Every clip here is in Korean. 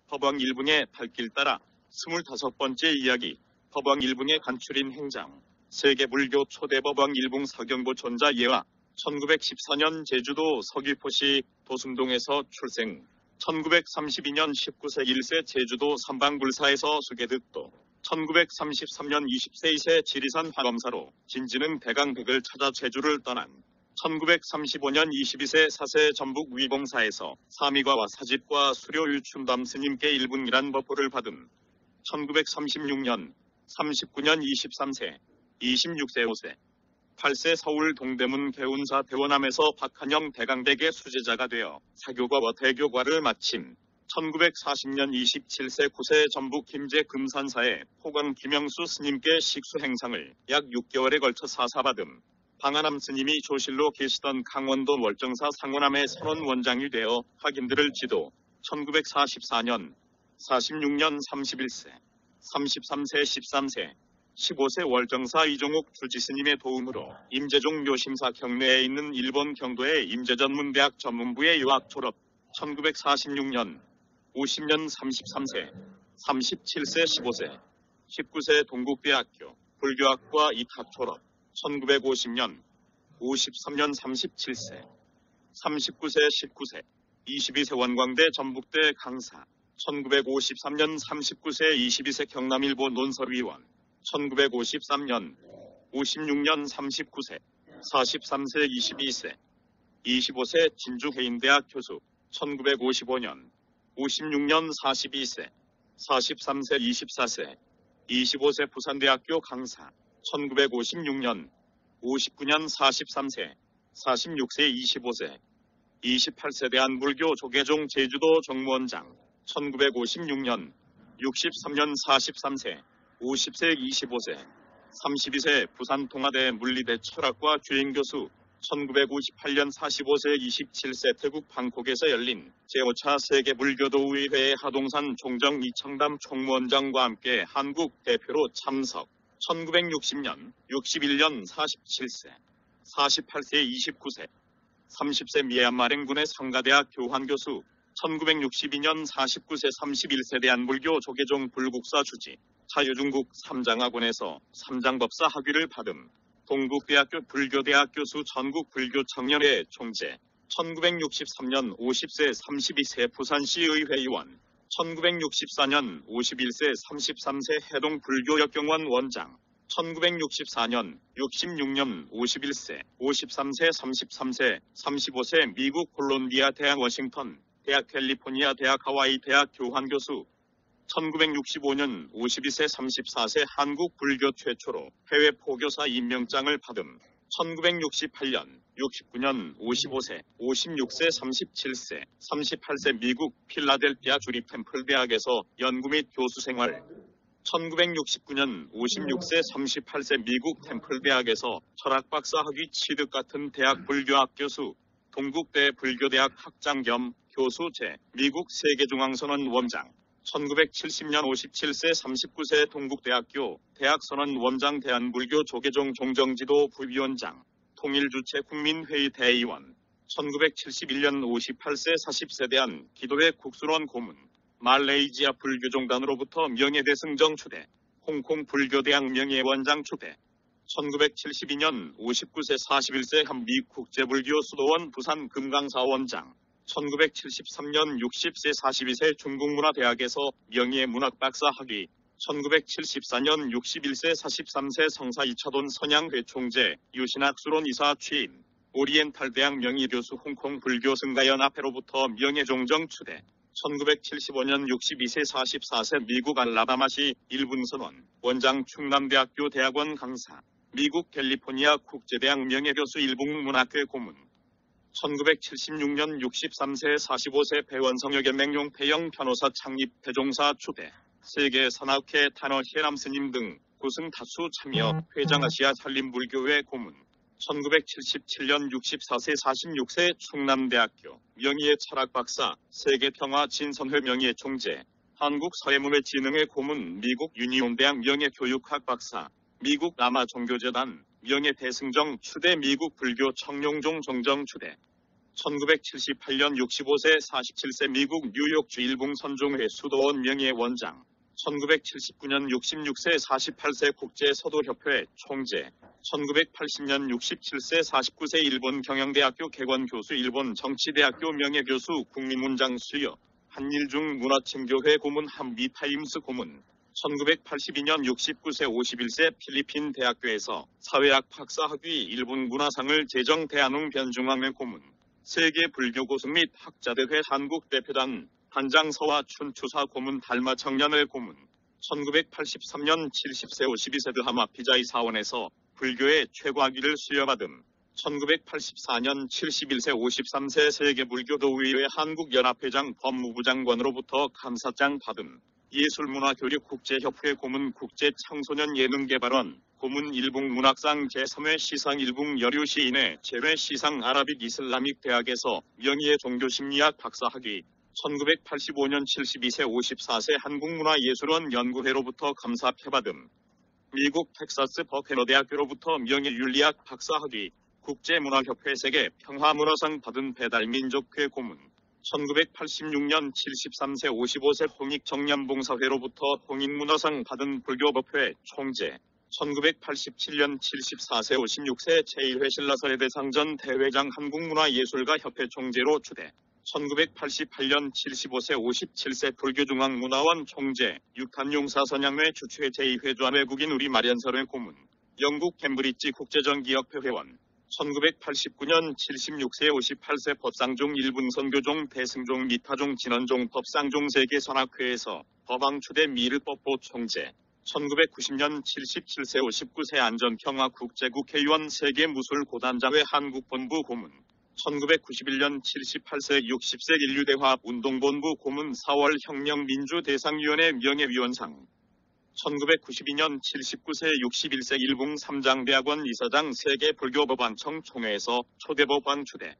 법왕 1분의 발길 따라 25번째 이야기. 법왕 1분의 간출인 행장. 세계 불교 초대 법왕 일붕 서경보 존자 예화. 1914년 제주도 서귀포시 도순동에서 출생. 1932년 19세 1세 제주도 삼방불사에서 수계득도. 1933년 20세 2세 지리산 화검사로 진지는 대강백을 찾아 제주를 떠난. 1935년 22세 4세 전북 위봉사에서 사미과와 사집과 수료 유춘담 스님께 일분이란 법호를 받은. 1936년 39년 23세 26세 5세 8세 서울 동대문 개운사 대원암에서 박한영 대강백의 수제자가 되어 사교과와 대교과를 마친. 1940년 27세 9세 전북 김제 금산사에 포광 김영수 스님께 식수 행상을 약 6개월에 걸쳐 사사받음. 방한암 스님이 조실로 계시던 강원도 월정사 상원암의 선원 원장이 되어 학인들을 지도. 1944년 46년 31세 33세 13세 15세 월정사 이종욱 주지스님의 도움으로 임재종 묘심사 경내에 있는 일본 경도의 임재전문대학 전문부에 유학 졸업. 1946년 50년 33세 37세 15세 19세 동국대학교 불교학과 입학 졸업. 1950년 53년 37세 39세 19세 22세 원광대 전북대 강사. 1953년 39세 22세 경남일보 논설위원. 1953년 56년 39세 43세 22세 25세 진주해인대학 교수. 1955년 56년 42세 43세 24세 25세 부산대학교 강사. 1956년 59년 43세 46세 25세 28세 대한불교 조계종 제주도 정무원장. 1956년 63년 43세 50세 25세 32세 부산통화대 물리대 철학과 주임교수. 1958년 45세 27세 태국 방콕에서 열린 제5차 세계불교도의회 하동산 종정 이청담 총무원장과 함께 한국 대표로 참석. 1960년 61년 47세 48세 29세 30세 미얀마랭군의 상가대학 교환교수. 1962년 49세 31세 대한불교 조계종 불국사 주지. 자유중국 삼장학원에서 삼장법사 학위를 받음. 동국대학교 불교대학 교수 전국 불교청년회 총재. 1963년 50세 32세 부산시 의회의원. 1964년 51세 33세 해동 불교역경원 원장. 1964년 66년 51세 53세 33세 35세 미국 콜롬비아 대학 워싱턴 대학 캘리포니아 대학 하와이 대학 교환교수. 1965년 52세 34세 한국 불교 최초로 해외 포교사 임명장을 받음. 1968년 69년 55세 56세 37세 38세 미국 필라델피아 주립템플대학에서 연구 및 교수 생활. 1969년 56세 38세 미국 템플대학에서 철학박사 학위 취득 같은 대학 불교학 교수. 동국대 불교대학 학장 겸 교수 제 미국 세계중앙선언 원장. 1970년 57세 39세 동국대학교 대학선언 원장 대한불교 조계종 종정지도 부위원장. 통일주체 국민회의 대의원. 1971년 58세 40세 대한 기도회 국수론 고문. 말레이시아 불교종단으로부터 명예대승정 추대. 홍콩 불교대학 명예원장 추대. 1972년 59세 41세 한미국제불교 수도원 부산 금강사 원장. 1973년 60세 42세 중국문화대학에서 명예문학박사 학위. 1974년 61세 43세 성사 이차돈 선양회 총재 유신학수론 이사 취임. 오리엔탈대학 명예교수 홍콩 불교승가연합회로부터 명예종정 추대. 1975년 62세 44세 미국 알라바마시 일분선원 원장 충남대학교 대학원 강사. 미국 캘리포니아 국제대학 명예교수 일북문학회 고문. 1976년 63세 45세 배원성역연맹용 폐영 변호사 창립 대종사 추대. 세계선학회 탄어 해람 스님 등 구승 다수 참여 회장 아시아 산림불교회 고문. 1977년 64세 46세 충남대학교 명의의 철학박사 세계평화 진선회 명의의 총재. 한국 사회문화진흥회 고문 미국 유니온대학 명예교육학 박사. 미국 남아종교재단 명예대승정 추대 미국 불교 청룡종 정정 추대. 1978년 65세 47세 미국 뉴욕주 일봉 선종회 수도원 명예원장, 1979년 66세 48세 국제서도협회 총재, 1980년 67세 49세 일본 경영대학교 개건교수 일본 정치대학교 명예교수 국민문장 수여, 한일중 문화침교회 고문 한미타임스 고문, 1982년 69세 51세 필리핀 대학교에서 사회학 박사학위 일본 문화상을 제정 대한웅 변중앙회 고문, 세계 불교 고승 및 학자대회 한국 대표단 단장서와 춘추사 고문 달마 청년회 고문, 1983년 70세 52세 드하마 피자이 사원에서 불교의 최고학위를 수여받음, 1984년 71세 53세 세계불교도의회 한국연합회장 법무부 장관으로부터 감사장 받음, 예술문화교류 국제협회 고문 국제청소년 예능개발원 고문 일봉 문학상 제3회 시상 일봉 여류 시인회 제회 시상 아라빅 이슬라믹 대학에서 명의의 종교심리학 박사학위, 1985년 72세 54세 한국문화예술원 연구회로부터 감사패받음, 미국 텍사스 버케너 대학교로부터 명예윤리학 박사학위, 국제문화협회 세계평화문화상 받은 배달민족회 고문, 1986년 73세 55세 홍익정년봉사회로부터 홍익문화상 받은 불교법회 총재, 1987년 74세 56세 제1회 신라사례대상전 대회장 한국문화예술가협회 총재로 추대, 1988년 75세 57세 불교중앙문화원 총재, 육한용사선양회 주최 제2회좌 외국인 우리마련설회 고문, 영국 캠브리지 국제전기협회 회원, 1989년 76세 58세 법상종 일분선교종 대승종 미타종 진원종 법상종 세계선학회에서 법왕초대 미르법보 총재, 1990년 77세 59세 안전평화 국제국회의원 세계무술고단자회 한국본부 고문, 1991년 78세 60세 인류대화합 운동본부 고문 4월 혁명민주대상위원회 명예위원상, 1992년 79세 61세 일봉 삼장대학원 이사장 세계불교법안청 총회에서 초대법안 추대,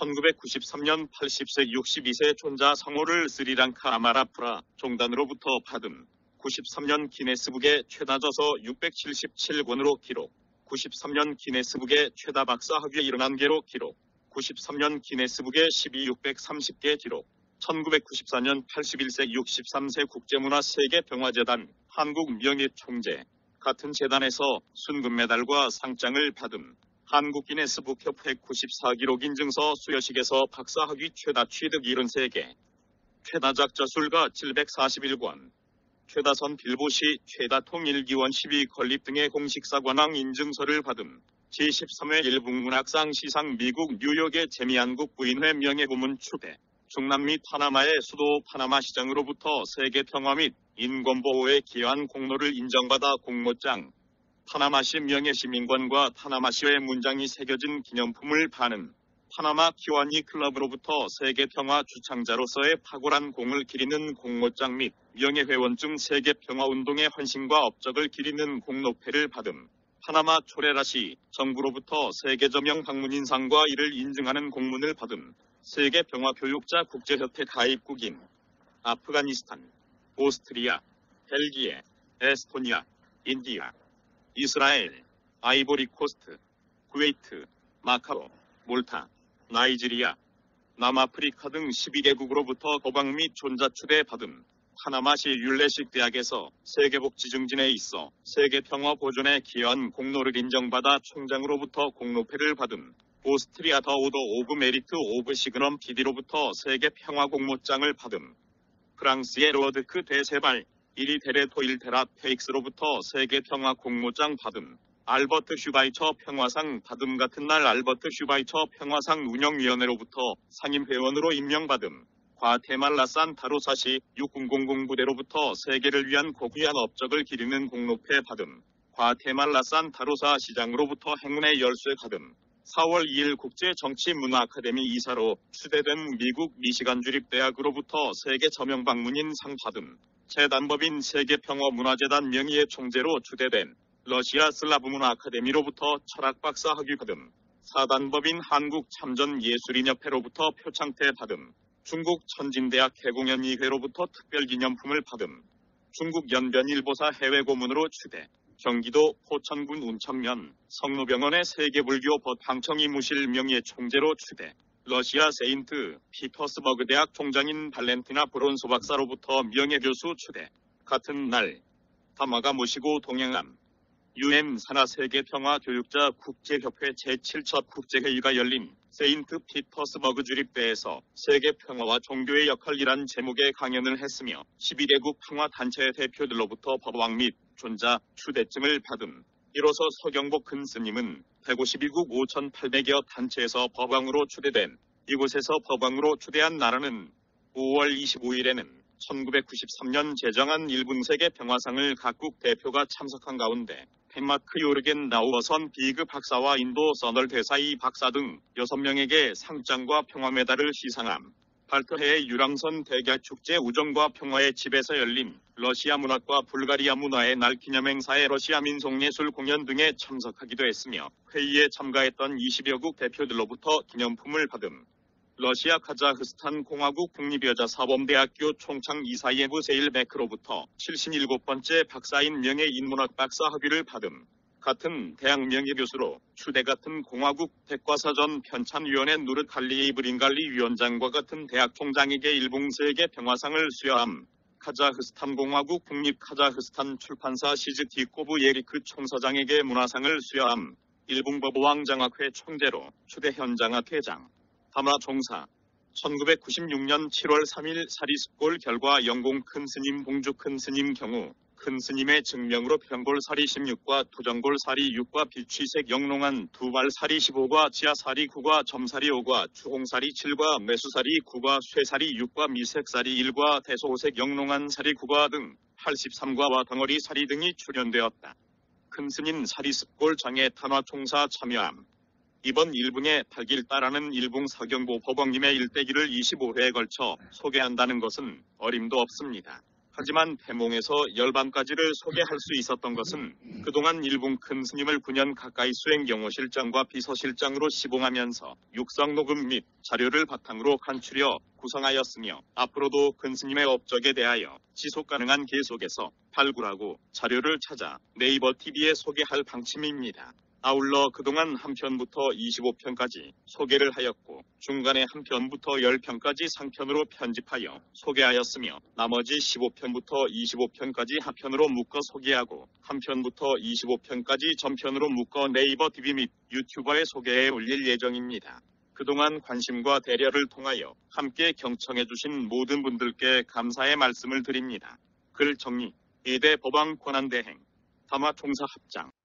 1993년 80세 62세 존자 성호를 스리랑카 아마라프라 종단으로부터 받음, 93년 기네스북의 최다 저서 677권으로 기록, 93년 기네스북의 최다 박사학위 71개로 기록, 93년 기네스북의 12630개 기록, 1994년 81세 63세 국제문화 세계평화재단 한국명예총재, 같은 재단에서 순금메달과 상장을 받음, 한국기네스북협회 94기록 인증서 수여식에서 박사학위 최다 취득 73개, 최다작 저술가 741권, 최다선 빌보시 최다 통일기원 12 건립 등의 공식사관왕 인증서를 받음, 제13회 일북문학상 시상 미국 뉴욕의 재미한국 부인회 명예고문 추대, 중남 및 파나마의 수도 파나마 시장으로부터 세계평화 및 인권보호에 기여한 공로를 인정받아 공모장, 파나마시 명예시민관과 파나마시의 문장이 새겨진 기념품을 파는 파나마 키와니 클럽으로부터 세계평화 주창자로서의 탁월한 공을 기리는 공모장 및 명예회원증 세계평화운동의 헌신과 업적을 기리는 공로패를 받음, 파나마 초레라시 정부로부터 세계저명 방문인상과 이를 인증하는 공문을 받음, 세계평화교육자 국제협회 가입국인, 아프가니스탄, 오스트리아, 벨기에, 에스토니아, 인디아, 이스라엘, 아이보리코스트, 쿠웨이트, 마카오, 몰타, 나이지리아, 남아프리카 등 12개국으로부터 도박 및 존자추대 받음, 파나마시 율레식 대학에서 세계복지 증진에 있어 세계평화 보존에 기여한 공로를 인정받아 총장으로부터 공로패를 받음, 오스트리아 더 오더 오브 메리트 오브 시그넘 PD로부터 세계평화 공모장을 받음, 프랑스의 로드크 대세발 1위 테레토일 테라 페익스로부터 세계평화 공모장 받음, 알버트 슈바이처 평화상 받음 같은 날 알버트 슈바이처 평화상 운영위원회로부터 상임회원으로 임명받음, 과테말라 산타로사시 육군공공 부대로부터 세계를 위한 고귀한 업적을 기리는 공로패 받음, 과테말라 산타로사 시장으로부터 행운의 열쇠 받음, 4월 2일 국제정치문화 아카데미 이사로 추대된 미국 미시간 주립대학으로부터 세계 저명 방문인 상 받음, 재단법인 세계평화문화재단 명의의 총재로 추대된 러시아 슬라브문화 아카데미로부터 철학박사 학위 받음, 사단법인 한국참전예술인협회로부터 표창태 받음, 중국 천진대학 개공연의회로부터 특별기념품을 받음, 중국 연변일보사 해외고문으로 추대, 경기도 포천군 운천면 성로병원의 세계불교 법항청이무실 명예 총재로 추대, 러시아 세인트 피터스버그 대학 총장인 발렌티나 브론소 박사로부터 명예교수 초대. 같은 날 담화가 모시고 동행함. UN 산하 세계평화교육자 국제협회 제7첫 국제회의가 열린 세인트 피터스버그 주립대에서 세계평화와 종교의 역할이란 제목의 강연을 했으며 12개국 평화단체 대표들로부터 법왕 및 존자 추대증을 받은 이로써 서경복 근 스님은 152국 5,800여 단체에서 법왕으로 추대된 이곳에서 법왕으로 추대한 나라는 5월 25일에는 1993년 제정한 일본 세계 평화상을 각국 대표가 참석한 가운데 덴마크 요르겐 나우어선 비그 박사와 인도 서널 대사이 박사 등 6명에게 상장과 평화메달을 시상함. 발트해의 유람선 대결축제 우정과 평화의 집에서 열린 러시아 문학과 불가리아 문화의 날 기념행사에 러시아 민속예술 공연 등에 참석하기도 했으며 회의에 참가했던 20여국 대표들로부터 기념품을 받음. 러시아 카자흐스탄 공화국 국립여자사범대학교 총창 이사예브 세일베크로부터 77번째 박사인 명예인문학 박사 학위를 받음. 같은 대학 명예교수로 추대 같은 공화국 백과사전 편찬위원회 누르칼리이 브링갈리 위원장과 같은 대학 총장에게 일본세계 평화상을 수여함. 카자흐스탄 공화국 국립 카자흐스탄 출판사 시즈티코브 예리크 총서장에게 문화상을 수여함. 일본 법왕장학회 총재로 추대 현장학 회장. 담화 종사. 1996년 7월 3일 사리습골 결과 영공 큰 스님 봉주 큰 스님 경우 큰 스님의 증명으로 평골사리 16과 투정골사리 6과 비취색 영롱한 두발사리 15과 지하사리 9과 점사리 5과 주홍사리 7과 매수사리 9과 쇠사리 6과 미색사리 1과 대소색 영롱한 사리 9과 등 83과와 덩어리 사리 등이 출연되었다. 큰 스님 사리습골 장애 탄화 총사 참여함. 이번 일붕의 8길 따라는 일붕 서경보 법왕님의 일대기를 25회에 걸쳐 소개한다는 것은 어림도 없습니다. 하지만 태몽에서 열반까지를 소개할 수 있었던 것은 그동안 일붕 큰 스님을 9년 가까이 수행경호실장과 비서실장으로 시봉하면서 육성 녹음 및 자료를 바탕으로 간추려 구성하였으며 앞으로도 큰 스님의 업적에 대하여 지속 가능한 계속해서 발굴하고 자료를 찾아 네이버 TV에 소개할 방침입니다. 아울러 그동안 한 편부터 25편까지 소개를 하였고 중간에 한 편부터 10편까지 상편으로 편집하여 소개하였으며 나머지 15편부터 25편까지 하편으로 묶어 소개하고 한 편부터 25편까지 전편으로 묶어 네이버 TV 및 유튜버에 소개해 올릴 예정입니다. 그동안 관심과 대려를 통하여 함께 경청해주신 모든 분들께 감사의 말씀을 드립니다. 글 정리. 2대 법왕 권한대행 담화 총사 합장